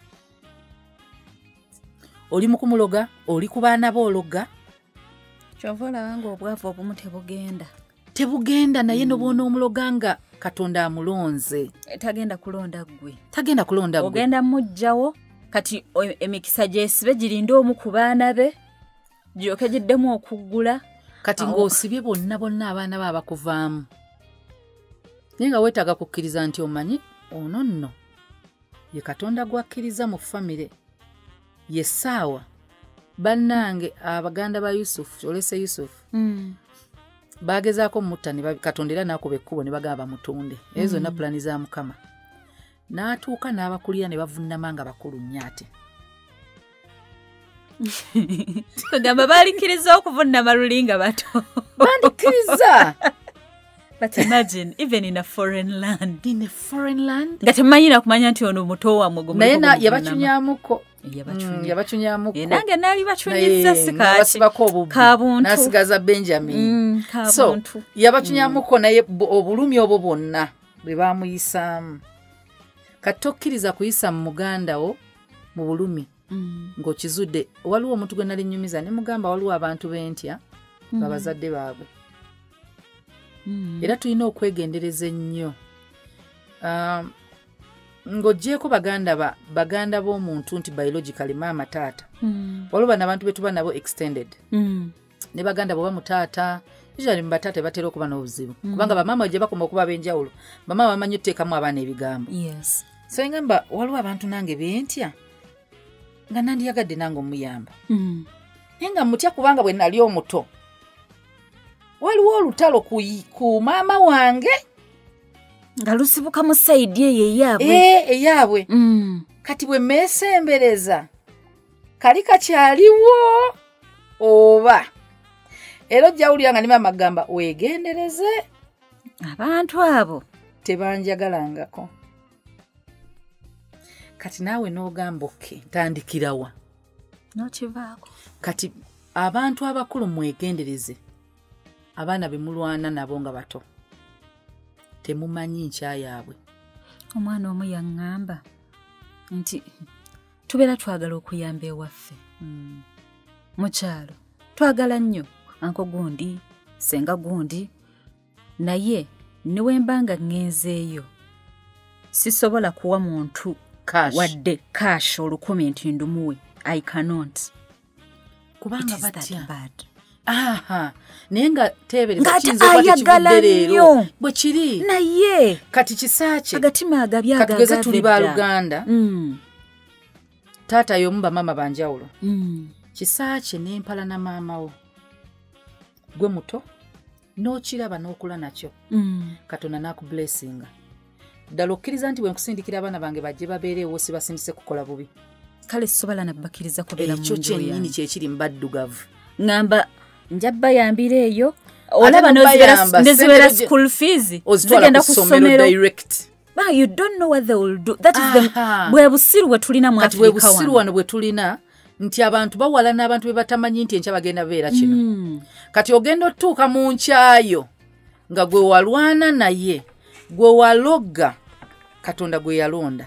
oli mu kumuloga oli ku baana boologa kyova olaba nga obwavu obumu tebugenda tebugenda naye mm. nobwona omuloga nga Katonda amulonze tagenda kulonda gwe tagenda kulonda gwe ogenda mujjawo kati emikisa gyesibe girinde omu ku baana be gyoke giddemu okuggula kati ng'osibye bonna bonna abaana ba bakuvaamu naye nga weetaaga kukkiriza nti omanyi ono nno ye Katonda gwakkiriza mu famire ye ssaawa bannange abaganda ba Yusufu olese Yusufu mm. bagezaako mutta ne Katonda era n'akuba ekkubo ne bagamba bamutunde ezo zonna mm. pulani za Mukama n'atuuka n'abakulira ne bavunnama nga bakulu nnyo ate kugamba balikkiriza okuvunnama lulinga bato bandikkiriza. But imagine, even in a foreign land. In a foreign land? Nga temanyi na kumanya nti ono muto wa mwe naye na yabakyunyamuko yabakyunya yabakyunyamuko ye nange nali bakyunyizza sikati basibako obubbi kabuntu nasigaza Benjamin mm, kabuntu so yabakyunyamuko mm. naye obulumi obwo bwonna bwe bamuyisaamu katokkiriza kuyisa mu muganda wo mu bulumi mm. ng'okizudde waliwo omuntu gwe nali nnyumiza ne mugamba waliwo abantu b'entya mm. babazadde baabwe mm. era tulina okwegendereza ennyo um, ng'oggyeko baganda ba baganda b'omuntu nti biologically maama taata mm. waliwo n'abantu be tuba nabo extended mm. ne baganda bo bamutaata usually mubataata batera okuba n'obuzibu mm. kubanga bamaama gye bakoma okuba ab'enjawulo bamaama bamanyi oteekamu abaana ebigambo yes. so ngamba waliwo abantu nange bentya nga nandiyagadde nange omuyamba mm. naye nga mutya kubanga bwe nali omuto waliwo olutalo ku, ku maama wange nga lusibuka mu saidi eyo eyaabwe ee eyaabwe mm. kati bwe meesembereza kali kakyaliwo oba era ojja wulira nga ne maama gamba weegendereze abantu abo tebanjagalangako kati naawe n'ogamba oke ntandikirawa nokivaako kati abantu abakulu mwegendereze abaana bemulwana nabo nga bato temumanyi nkya yaabwe omwana omu yaŋŋamba nti tubeera twagala okuyamba ewaffe mm. mu kyalo twagala nnyo anko gundi senga gundi naye newe mbanga ŋŋenzeeyo sisobola kuwa muntu cash. wadde cash olukumi nti ndumuwe I cannot kubanga batya aha naye nga teebereza kiyinza okuba tekivudde leero bwe kiri naye kati kisaakye agatima agabyaga katugeze tuli ba Luganda mm. taata y'omu bamaama banjawulo mm. kisaakye n'empala na maama wo gwe muto n'okiraba n'okula nakyo mm. Katonda n'akublessinga ddala okkiriza nti bwe nkusindikira abaana bange bajje babeereewo sibasindise kukola bubi kale sobola nabbakiriza kubeera mu ekyo kyennyini kyekiri mu baddugavu ngamba njabba yambira eyo olaba nezibeera school fees zigenda ku ssomero direct but you don't know what they will do that is the bwe busiru bwe tulina mu Africa bwe busiru wano bwe tulina nti abantu bawala n'abantu be batamanyi nti enkya bagenda beera kino mm. kati ogenda otuuka mu nkyayo nga gwe walwana naye gwe walogga Katonda gwe yalonda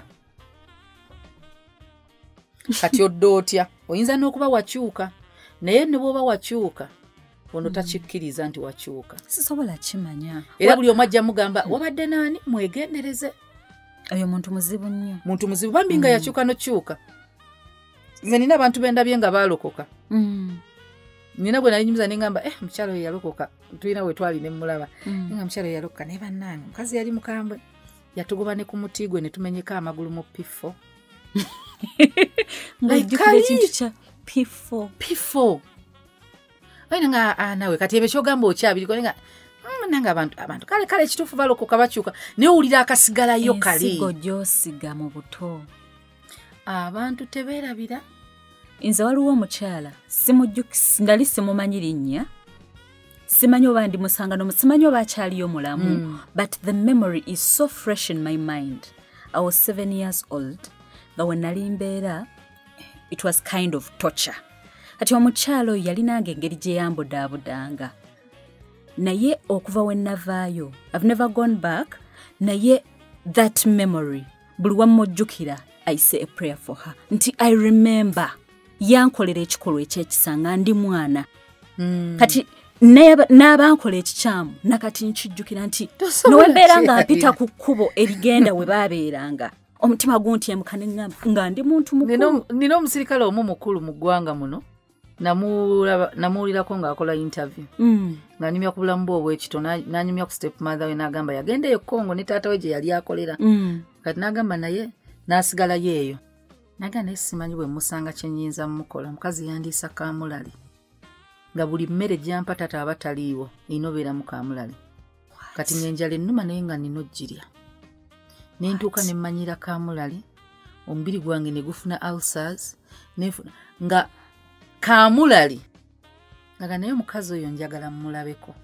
kati odda otya oyinza n'okuba wakyuka naye ne bw'oba wakyuka ono takikkiriza nti wakyuka sisobola kimanya era buli omu ajja mugamba wabadde naani mwegendereze oyo muntu muzibu nnyo muntu muzibu bambi nga yakyuka nokyuka nze nina abantu bendabye nga baalokoka mm. nina bwe nali nyumiza nengamba eh mukyalo oyo yalokoka tulina we twali ne mulaba mm. nga mukyalo oyo yalokoka naye bannange mukazi yali mukambwe yatugoba ne ku muti gwe ne tumenyeka amagulu mu pifo ng'ojjukira ekintu kya pifo pifo ayina nga nawe kati ebyo kyogamba okyabiriko nga nanga abantu abantu kale kale ekituufu balokoka bakyuka naye owulira akasigalayo kali ensigo gy'osiga mu buto abantu tebeerabira nze waliwo omukyala simujjukisi ndali simumanyi linnya simanyi oba ndi musangano simanyi oba akyaliyo mulamu mm. but the memory is so fresh in my mind. I was seven years old nga we nali mbeera it was kind of torture kati omukyalo yali nange engeri gye yambudaabudanga naye okuva we navaayo I've never gone back naye that memory buli wamujjukira I say a prayer for her nti I remember yankolera ekikolwa ekyekisanga ndi mwana mm. kati n'abankola ekikyamu nakati nkijjukira nti nowembeera nga mpita ku kkubo erigenda we baabeeranga omutima guntyemuka neŋŋamba nga ndi muntu mukulu nina omusirikale omu mukulu mu ggwanga muno namuwulirako ng'akola interview Mm. ng'anyumya ku bulamu bwe obwekito n'anyumya ku step mother we n'agamba yagendeyo Congo ne taata we gye yali akolera Mm. kati n'agamba naye n'asigalayo eyo naga naye simanyi bwe musanga kye nnyinza mmukola mukazi yandiisa kaamulali nga buli mmere gyampa tata aba taliiwo inobeera mu kaamulali kati ng'enjala ennuma naye nga nina oggirya ne ntuuka ne mmanyira kaamulali omubiri gwange ne gufuna ulcers nefuna nga kaamulali nga naye omukazi oyo njagala mmulabeko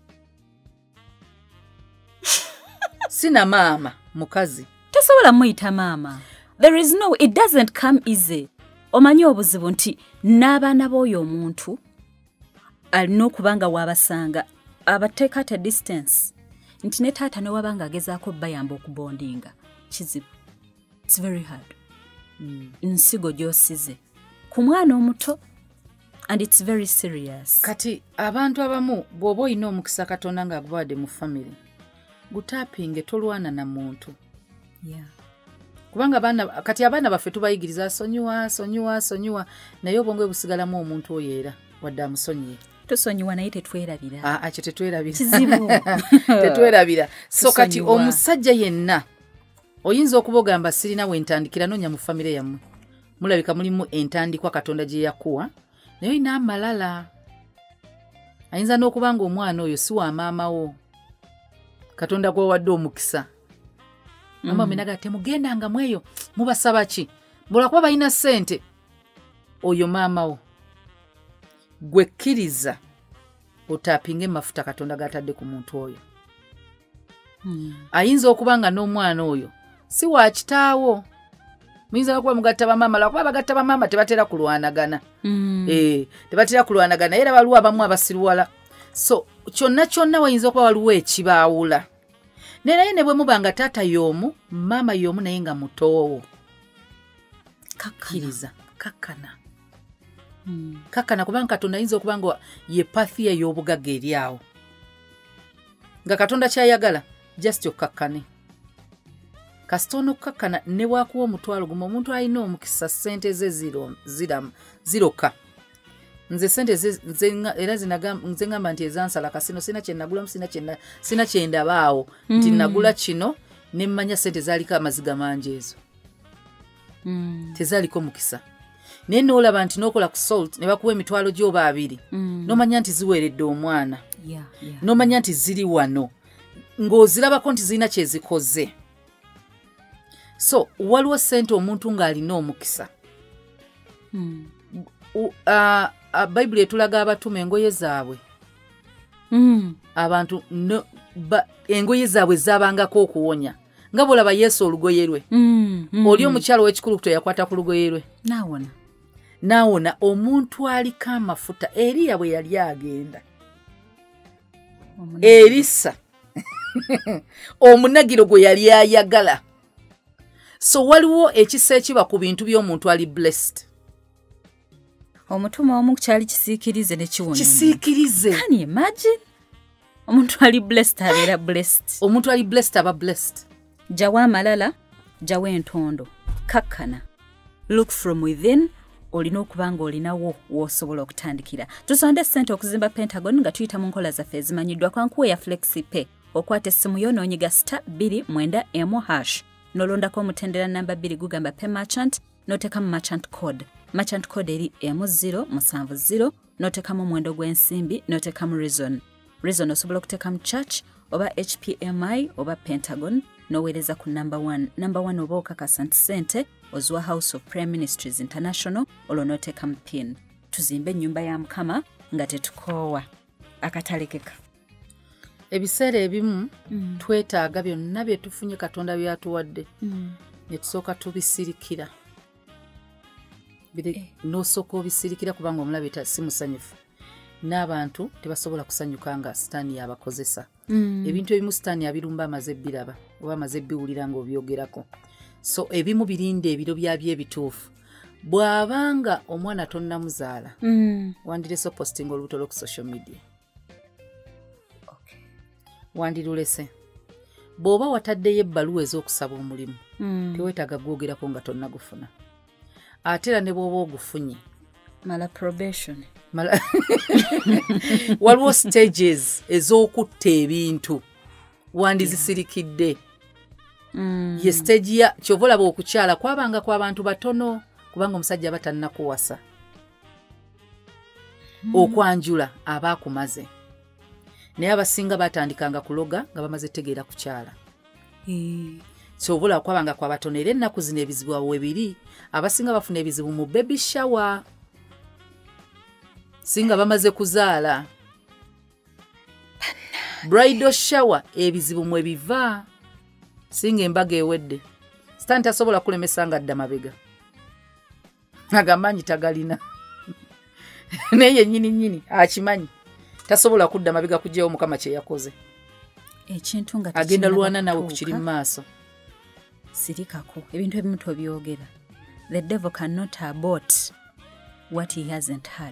sina maama mukazi tosobola muyita maama. There is no, it doesn't come easy. Omanyi obuzibu nti n'abaana b'oyo omuntu alina okuba nga waabasanga abateeka at a distance nti ne taata ne waba ng'agezaako bayamba okubondinga kizibu. It's very hard. Mm. Nsigo gy'osize ku mwana omuto and it's very serious. Kati abantu abamu bw'oba olina omukisa Katonda ng'agubawadde mu family gutaapinge tolwana na muntu. Yeah. Kubanga abaana kati abaana baffe tubayigiriza sonyiwa sonyiwa sonyiwa naye obwongo busigalamu omuntu oyo era wadde amusonyiye. Tosonyiwa naye tetwerabira. Ah, akyo tetwerabira. Kizibu. Tetwerabira. So kati omusajja yenna oyinza okuba ogamba sirina we ntandikira noonya mu famire yammwe. Mulabika mulimu entandikwa Katonda gye yakuwa naye olina amalala. Ayinza n'okuba nga omwana oyo si wa maama wo. Katonda gwawadde omukisa. Mama mm. Menaga temugenda nga mweyo mubasaba ki bula kuba balina ssente oyo maama wo gwekkiriza otapinge mafuta Katonda gatadde ku muntu oyo. Mm. Ayinza okuba nga n'omwana oyo si wa kitaawo muyinza okuba mugatta bamaama lwakuba bagatta bamaama tebatera kulwanagana. Mm. Eh, tebatera kulwanagana era waliwo abamu abasiruwala. So kyonna kyonna wayinza okuba waliwo ekibaawula. Naye ne bwe mubanga taata y'omu maama y'omu naye nga mutoowo kakkiriza kakkana. Mm. Kakkana kubanga Katonda ayinza okuba nga ye pathi ey'obugagga eri awo nga Katonda kyayagala just okkakkane kasita onokkakkana ne bwakuwa omutwalo gumu omuntu alina omukisa ssente ze ziro ziramu ziroka. Nze sente era nze ngamba nti ezansala kasino sina kye nagulamu sina kye sina kye ndabaawo nti nagula kino ne mmanya sente zaaliko amaziga mangi ezo. Mm. Tezaaliko mukisa. Naye n'olaba nti n'okola ku salt ne bakuwa emitwalo gy'oba abiri. Mm. N'omanya nti ziweeredde omwana. Yeah, yeah. N'omanya nti ziri wano. Ng'ozirabako nti zirina kye zikoze. So waliwo sente omuntu ng'alina omukisa. Mm. Uh, uh, Bible etulaga abatume engoye zaabwe. Mm. Abantu no, ba, engoye zaabwe zabangako okuwonya. Nga bw'olaba Yesu olugoye lwe. Mm. Mm. Oli omukyalo w'ekikulukuto yakwata ku lugoye lwe. Naawona. Naawona omuntu aliko amafuta Eriya bwe yali agenda. Omunagiro. Erisa. Omunagiro gwe yali ayagala. So waliwo ekisa ekiba ku bintu by'omuntu ali blessed. Omutuma omu kyali kisiikirize ne kiwona. Kisiikirize. Can you imagine? Omuntu ali blessed abeera blessed. Omuntu ali blessed aba blessed. Jawa amalala, jawa entondo. Kakkana. Look from within. Olina okuba nga olinawo w'osobola okutandikira. Tusonde ssente okuzimba Pentagon nga tuyita mu nkola zaffe ezimanyiddwa kwankuwe ya FlexiPay. Okwata essimu yo n'onyiga star bbiri mwenda emu hash. Nolondako omutendera namba bbiri gugamba Pay Merchant, n'oteekamu merchant code. Merchant code eri emu zero musanvu zero, n'oteekamu omwendo gw'ensimbi, n'oteekamu Reason. Reason osobola okuteekamu Church, oba H P M I, oba Pentagon, n'oweereza ku number one. Number one oba okakasa nti ssente ozwa House of Prayer Ministries International, olwo n'oteekamu pin. Tuzimbe ennyumba ya Mukama nga tetukoowa. Akatalekeka. Ebiseera ebimu mm. twetaaga byonna bye tufunye Katonda byatuwadde. Mm. Ne tusooka tubisirikira. Bide eh. N'osooka obisirikira kubanga omulabe si musanyufu. N'abantu tebasobola kusanyuka nga sitaani yabakozesa. Mm. Ebintu ebimu sitaani abirumba amaze biraba oba amaze biwulira nga obyogerako. So ebimu birinde ebiro byabyo ebituufu. Bw'abanga omwana tonnamuzaala mm. wandireso posting olubuto lwo ku social media. Wandirulese. Bw'oba wataddeyo ebbaluwa ez'okusaba omulimu mm. teweetaaga gwogerako nga tonnagufuna. Ate era ne bw'oba ogufunye mala probation Mala... waliwo stages ez'okutta ebintu wandizisirikidde. Mm. Ye stage ya kyova olaba okukyala kwabanga kw'abantu batono kubanga omusajja batannakuwasa. Mm. Okwanjula abaakumaze. Naye abasinga batandikanga kuloga nga bamaze tegeera kukyala. Mm. Kyova olaba kwabanga kw'abatono era ennaku zino ebizibu awo webiri abasinga bafuna ebizibu mu baby shower. Singa bamaze kuzaala. Bridal shower ebizibu mwe biva. Singa embaga ewedde. Stan tasobola kulemesa nga adda mabega. Agamanyi tagalina. Naye nyini nyini akimanyi. Tasobola kudda mabega kujjawo Mukama kye yakoze. Ekintu nga agenda luwana nawe kukiri mu maaso. Sirikako ebintu ebimu tobyogera. The devil cannot abort what he hasn't had.